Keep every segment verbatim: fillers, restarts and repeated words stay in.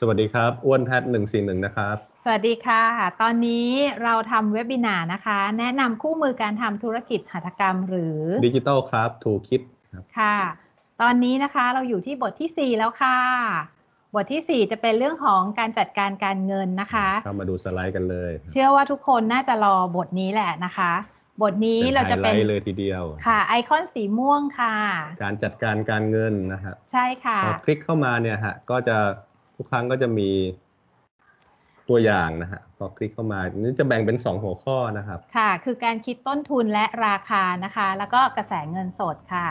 วัสดีครับอ้วนแพทหนึ่งสี่หนึ่งนะครับสวัสดีค่ะตอนนี้เราทำเว็บบินาร์นะคะแนะนำคู่มือการทำธุรกิจหัตถกรรมหรือดิจิทัลครับถูกคิดครับค่ะตอนนี้นะคะเราอยู่ที่บทที่สี่แล้วค่ะบทที่สี่จะเป็นเรื่องของการจัดการการเงินนะคะเข้ามาดูสไลด์กันเลยเชื่อว่าทุกคนน่าจะรอบทนี้แหละนะคะบทนี้เราจะเป็นไฮไลท์เลยทีเดียวค่ะไอคอนสีม่วงค่ะการจัดการการเงินนะครับใช่ค่ะพอคลิกเข้ามาเนี่ยฮะก็จะทุกครั้งก็จะมีตัวอย่างนะฮะพอคลิกเข้ามานี่จะแบ่งเป็นสองหัวข้อนะครับค่ะคือการคิดต้นทุนและราคานะคะแล้วก็กระแสเงินสดค่ะ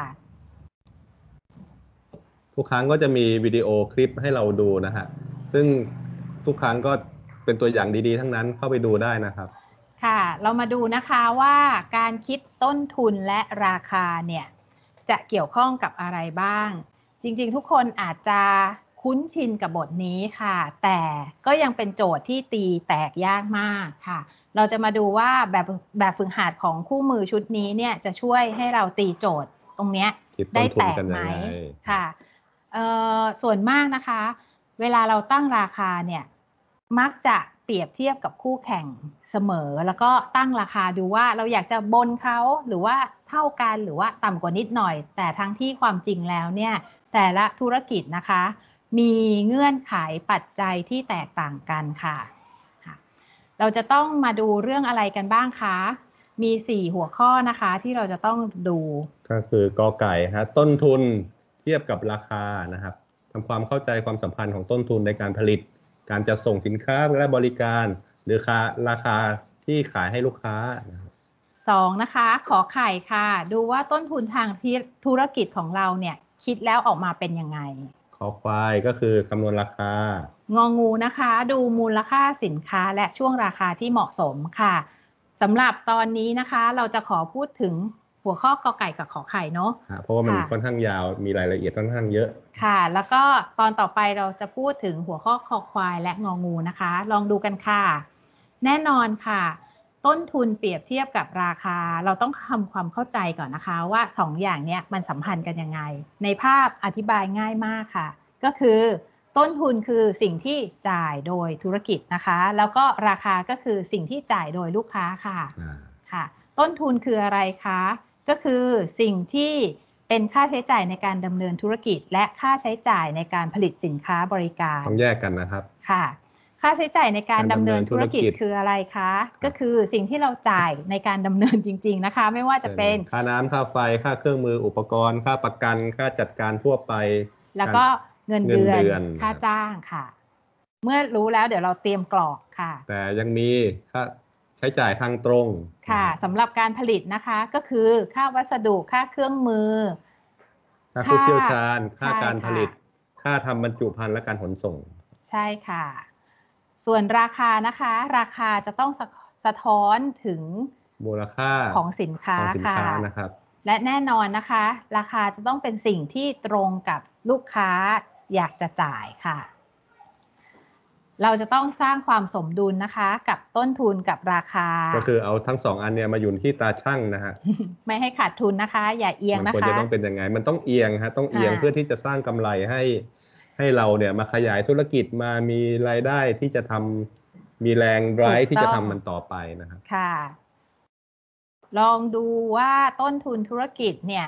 ทุกครั้งก็จะมีวิดีโอคลิปให้เราดูนะฮะซึ่งทุกครั้งก็เป็นตัวอย่างดีๆทั้งนั้นเข้าไปดูได้นะครับค่ะเรามาดูนะคะว่าการคิดต้นทุนและราคาเนี่ยจะเกี่ยวข้องกับอะไรบ้างจริงๆทุกคนอาจจะคุ้นชินกับบทนี้ค่ะแต่ก็ยังเป็นโจทย์ที่ตีแตกยากมากค่ะเราจะมาดูว่าแบบแบบฝึกหัดของคู่มือชุดนี้เนี่ยจะช่วยให้เราตีโจทย์ตรงนี้ได้แตกไหมค่ะส่วนมากนะคะเวลาเราตั้งราคาเนี่ยมักจะเปรียบเทียบกับคู่แข่งเสมอแล้วก็ตั้งราคาดูว่าเราอยากจะบนเขาหรือว่าเท่ากันหรือว่าต่ำกว่านิดหน่อยแต่ทั้งที่ความจริงแล้วเนี่ยแต่ละธุรกิจนะคะมีเงื่อนไขปัจจัยที่แตกต่างกันค่ะเราจะต้องมาดูเรื่องอะไรกันบ้างคะมีสี่หัวข้อนะคะที่เราจะต้องดูก็คือกอไก่ฮะต้นทุนเทียบกับราคานะครับทำความเข้าใจความสัมพันธ์ของต้นทุนในการผลิตการจัดส่งสินค้าและบริการหรือค่าราคาที่ขายให้ลูกค้าสองนะคะขอไข่ค่ะดูว่าต้นทุนทางธุรกิจของเราเนี่ยคิดแล้วออกมาเป็นยังไงขอควายก็คือคำนวณราคางองูนะคะดูมูลค่าสินค้าและช่วงราคาที่เหมาะสมค่ะสำหรับตอนนี้นะคะเราจะขอพูดถึงหัวข้อกอไก่กับขอไข่เนาะเพราะว่ามันค่อนข้างยาวมีรายละเอียดค่อนข้างเยอะค่ะแล้วก็ตอนต่อไปเราจะพูดถึงหัวข้อคอควายและงองูนะคะลองดูกันค่ะแน่นอนค่ะต้นทุนเปรียบเทียบกับราคาเราต้องทำความเข้าใจก่อนนะคะว่าสองอย่างนี้มันสัมพันธ์กันยังไงในภาพอธิบายง่ายมากค่ะก็คือต้นทุนคือสิ่งที่จ่ายโดยธุรกิจนะคะแล้วก็ราคาก็คือสิ่งที่จ่ายโดยลูกค้าค่ะค่ะต้นทุนคืออะไรคะก็คือสิ่งที่เป็นค่าใช้จ่ายในการดำเนินธุรกิจและค่าใช้จ่ายในการผลิตสินค้าบริการต้องแยกกันนะครับค่ะค่าใช้จ่ายในการดำเนินธุรกิจคืออะไรคะก็คือสิ่งที่เราจ่ายในการดำเนินจริงๆนะคะไม่ว่าจะเป็นค่าน้ำค่าไฟค่าเครื่องมืออุปกรณ์ค่าประกันค่าจัดการทั่วไปแล้วก็เงินเดือนค่าจ้างค่ะเมื่อรู้แล้วเดี๋ยวเราเตรียมกรอกค่ะแต่ยังมีค่าใช้จ่ายทางตรงค่ะสำหรับการผลิตนะคะก็คือค่าวัสดุค่าเครื่องมือค่าผู้เชี่ยวชาญค่าการผลิตค่าทำบรรจุภัณฑ์และการขนส่งใช่ค่ะส่วนราคานะคะราคาจะต้องสะท้อนถึงมูลค่าของสินค้าค่ะนะครับและแน่นอนนะคะราคาจะต้องเป็นสิ่งที่ตรงกับลูกค้าอยากจะจ่ายค่ะเราจะต้องสร้างความสมดุลนะคะกับต้นทุนกับราคาก็คือเอาทั้งสองอันเนี่ยมาอยู่ที่ตาช่างนะฮะไม่ให้ขาดทุนนะคะอย่าเอียงนะคะมันควรจะต้องเป็นยังไงมันต้องเอียงฮะต้องเอียงเพื่อที่จะสร้างกำไรให้ให้เราเนี่ยมาขยายธุรกิจมามีรายได้ที่จะทำมีแรงไร้ที่จะทำมันต่อไปนะครับค่ะลองดูว่าต้นทุนธุรกิจเนี่ย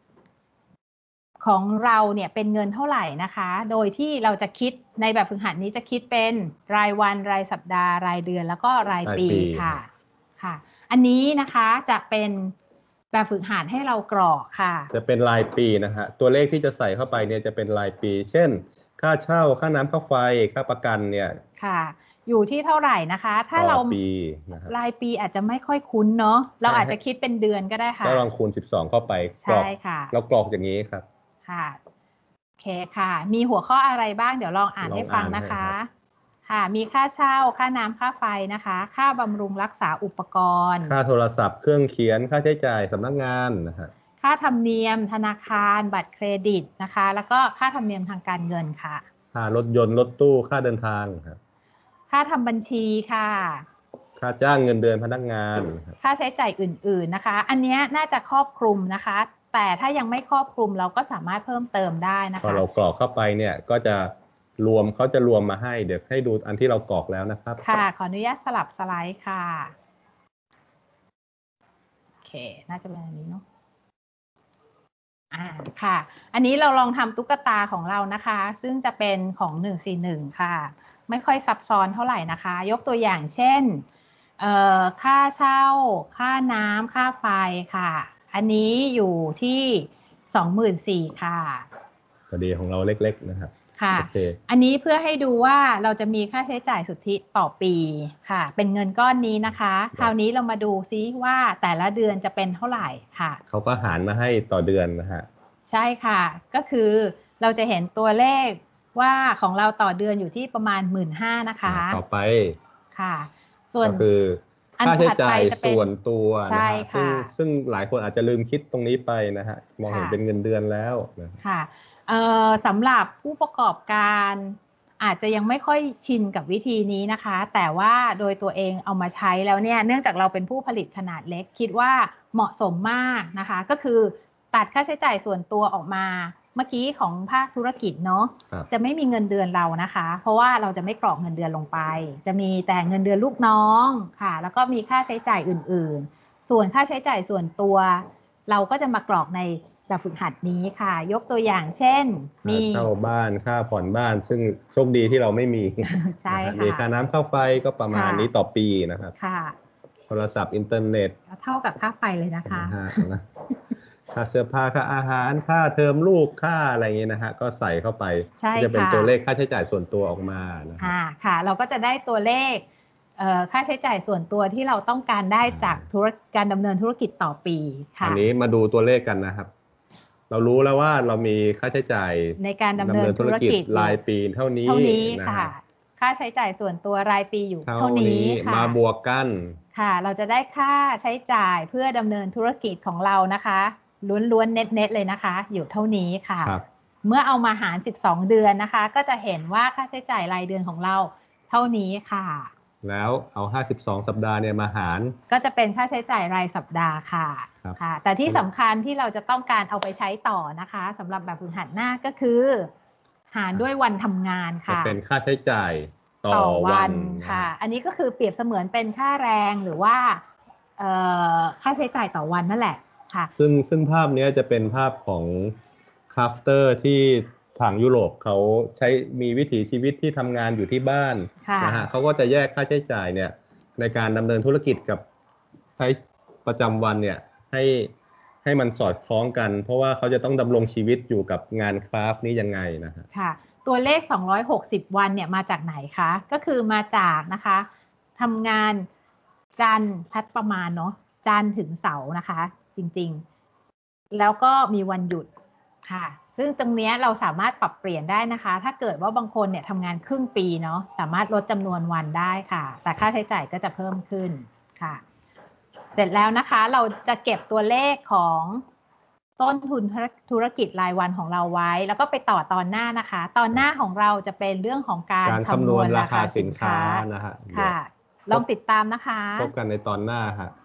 ของเราเนี่ยเป็นเงินเท่าไหร่นะคะโดยที่เราจะคิดในแบบฝึกหัดนี้จะคิดเป็นรายวันรายสัปดาห์รายเดือนแล้วก็รายปีค่ะค่ะอันนี้นะคะจะเป็นแบบฝึกหัดให้เรากรอกค่ะจะเป็นรายปีนะฮะตัวเลขที่จะใส่เข้าไปเนี่ยจะเป็นรายปีเช่นค่าเช่าค่าน้ำค่าไฟค่าประกันเนี่ยค่ะอยู่ที่เท่าไหร่นะคะถ้าเรารายปีอาจจะไม่ค่อยคุ้นเนาะเราอาจจะคิดเป็นเดือนก็ได้ค่ะก็ลองคูณสิบสองเข้าไปใช่ค่ะเรากรอกอย่างนี้ครับค่ะโอเคค่ะมีหัวข้ออะไรบ้างเดี๋ยวลองอ่านให้ฟังนะคะค่ะมีค่าเช่าค่าน้ำค่าไฟนะคะค่าบำรุงรักษาอุปกรณ์ค่าโทรศัพท์เครื่องเขียนค่าใช้จ่ายสำนักงานนะฮะค่าธรรมเนียมธนาคารบัตรเครดิตนะคะแล้วก็ค่าธรรมเนียมทางการเงินค่ะค่ารถยนต์รถตู้ค่าเดินทางครับค่าทำบัญชีค่ะค่าจ้างเงินเดือนพนักงานค่าใช้จ่ายอื่นๆนะคะอันนี้น่าจะครอบคลุมนะคะแต่ถ้ายังไม่ครอบคลุมเราก็สามารถเพิ่มเติมได้นะคะพอเรากรอกเข้าไปเนี่ยก็จะรวมเขาจะรวมมาให้เดี๋ยวให้ดูอันที่เรากรอกแล้วนะครับค่ะขออนุญาตสลับสไลด์ค่ะโอเคน่าจะเป็นอันนี้เนาะอ่าค่ะอันนี้เราลองทำตุ๊กตาของเรานะคะซึ่งจะเป็นของหนึ่งสี่หนึ่งค่ะไม่ค่อยซับซ้อนเท่าไหร่นะคะยกตัวอย่างเช่นเอ่อค่าเช่าค่าน้ำค่าไฟค่ะอันนี้อยู่ที่สองหมื่นสี่ค่ะพอดีของเราเล็กๆนะครับค่ะ okay. อันนี้เพื่อให้ดูว่าเราจะมีค่าใช้จ่ายสุทธิต่อปีค่ะเป็นเงินก้อนนี้นะคะคราวนี้เรามาดูซิว่าแต่ละเดือนจะเป็นเท่าไหร่ค่ะเขาก็หารมาให้ต่อเดือนนะฮะใช่ค่ะก็คือเราจะเห็นตัวเลขว่าของเราต่อเดือนอยู่ที่ประมาณ หนึ่งหมื่นห้าพัน นะคะต่อไปค่ะส่วนก็คือค่าใช้จ่ายส่วนตัวนะฮะซึ่งซึ่งหลายคนอาจจะลืมคิดตรงนี้ไปนะฮะมองเห็นเป็นเงินเดือนแล้วนะค่ะสำหรับผู้ประกอบการอาจจะยังไม่ค่อยชินกับวิธีนี้นะคะแต่ว่าโดยตัวเองเอามาใช้แล้วเนี่ยเนื่องจากเราเป็นผู้ผลิตขนาดเล็กคิดว่าเหมาะสมมากนะคะก็คือตัดค่าใช้จ่ายส่วนตัวออกมาเมื่อกี้ของภาคธุรกิจเนาะจะไม่มีเงินเดือนเรานะคะเพราะว่าเราจะไม่กรอกเงินเดือนลงไปจะมีแต่เงินเดือนลูกน้องค่ะแล้วก็มีค่าใช้จ่ายอื่นๆส่วนค่าใช้จ่ายส่วนตัวเราก็จะมากรอกในแบบฝึกหัดนี้ค่ะยกตัวอย่างเช่นมีค่าเช่าบ้านค่าผ่อนบ้านซึ่งโชคดีที่เราไม่มีใช่ค่ะมีค่าน้ำค่าไฟก็ประมาณนี้ต่อปีนะครับค่ะโทรศัพท์อินเทอร์เน็ตเท่ากับค่าไฟเลยนะคะค่าเสื้อผ้าค่าอาหารค่าเทอมลูกค่าอะไรอย่างนี้นะฮะก็ใส่เข้าไปจะเป็นตัวเลขค่าใช้จ่ายส่วนตัวออกมาอ่าค่ะเราก็จะได้ตัวเลขค่าใช้จ่ายส่วนตัวที่เราต้องการได้จากธุรการดำเนินธุรกิจต่อปีค่ะอันนี้มาดูตัวเลขกันนะครับเรารู้แล้วว่าเรามีค่าใช้จ่ายในการดำเนินธุรกิจรายปีเท่านี้เท่านี้ค่ะค่าใช้จ่ายส่วนตัวรายปีอยู่เท่านี้ค่ะมาบวกกันค่ะเราจะได้ค่าใช้จ่ายเพื่อดำเนินธุรกิจของเรานะคะล้วนๆเน็ตๆเลยนะคะอยู่เท่านี้ค่ะเมื่อเอามาหารสิบสองเดือนนะคะก็จะเห็นว่าค่าใช้จ่ายรายเดือนของเราเท่านี้ค่ะแล้วเอาห้าสิบสองสัปดาห์เนี่ยมาหารก็จะเป็นค่าใช้จ่ายรายสัปดาห์ค่ะค่ะแต่ที่สำคัญที่เราจะต้องการเอาไปใช้ต่อนะคะสำหรับแบบฝึกหัดหน้าก็คือหารด้วยวันทำงานค่ะจะเป็นค่าใช้จ่ายต่อวันค่ะอันนี้ก็คือเปรียบเสมือนเป็นค่าแรงหรือว่าค่าใช้จ่ายต่อวันนั่นแหละค่ะซึ่งซึ่งภาพนี้จะเป็นภาพของคราฟเตอร์ที่ทางยุโรปเขาใช้มีวิถีชีวิตที่ทำงานอยู่ที่บ้านนะฮะเขาก็จะแยกค่าใช้จ่ายเนี่ยในการดำเนินธุรกิจกับใช้ประจำวันเนี่ยให้ให้มันสอดคล้องกันเพราะว่าเขาจะต้องดำรงชีวิตอยู่กับงานคราฟนี้ยังไงนะฮะค่ะตัวเลขสองร้อยหกสิบวันเนี่ยมาจากไหนคะก็คือมาจากนะคะทำงานจันทร์พัดประมาณเนาะจันทร์ถึงเสาร์นะคะจริงๆแล้วก็มีวันหยุดค่ะซึ่งตรงนี้เราสามารถปรับเปลี่ยนได้นะคะถ้าเกิดว่าบางคนเนี่ยทำงานครึ่งปีเนาะสามารถลดจำนวนวันได้ค่ะแต่ค่าใช้จ่ายก็จะเพิ่มขึ้นค่ะเสร็จแล้วนะคะเราจะเก็บตัวเลขของต้นทุนธุรกิจรายวันของเราไว้แล้วก็ไปต่อตอนหน้านะคะตอนหน้าของเราจะเป็นเรื่องของการคำนวณราคาสินค้านะฮะค่ะลองติดตามนะคะพบกันในตอนหน้าฮะ